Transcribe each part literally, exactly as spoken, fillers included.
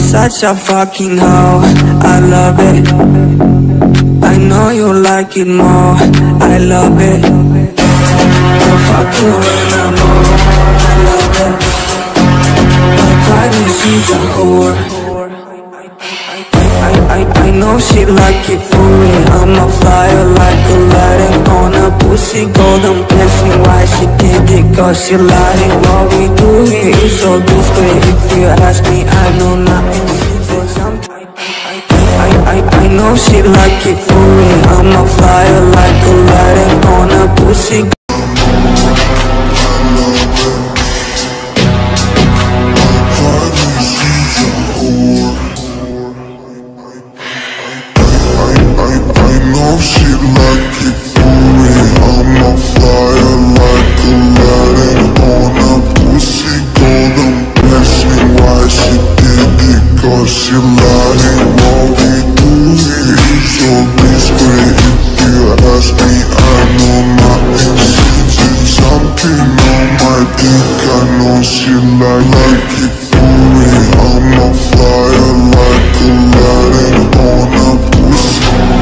such a fucking hoe, I love it. I know you like it more, I love it. I'll fuck you when I'm old, I love it. My private, she's a whore. I, I, I know she like it for me. I'm a flyer like Aladdin on a pussy golden blessing. Why she did it? Cause she lied. What we do here is so discreet. If you ask me, I know nothing. I, I, I know she like it for me. I'm a flyer like Aladdin on a pussy. She like it for me. I'm a flyer like Aladdin on a pussy golden blessing. Why she did it? Cause she lying. What we do here is so discreet. If you ask me, I know nothing. She's something on my dick. I know she like, like it for me. I'm a flyer like Aladdin on a pussy.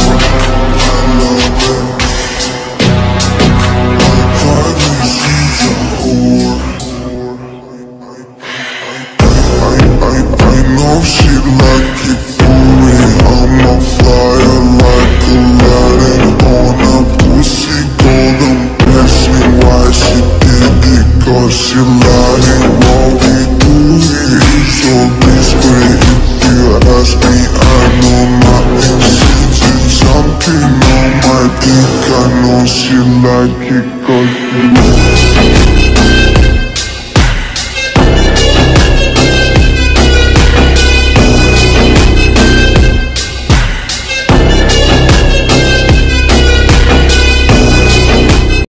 She like it for me. I'm a flyer like Aladdin on a pussy golden blessing. Why she did it? Cause she lying. What we do here is so discreet. If you ask me, I know nothing. She's something on my dick. I know she like it cause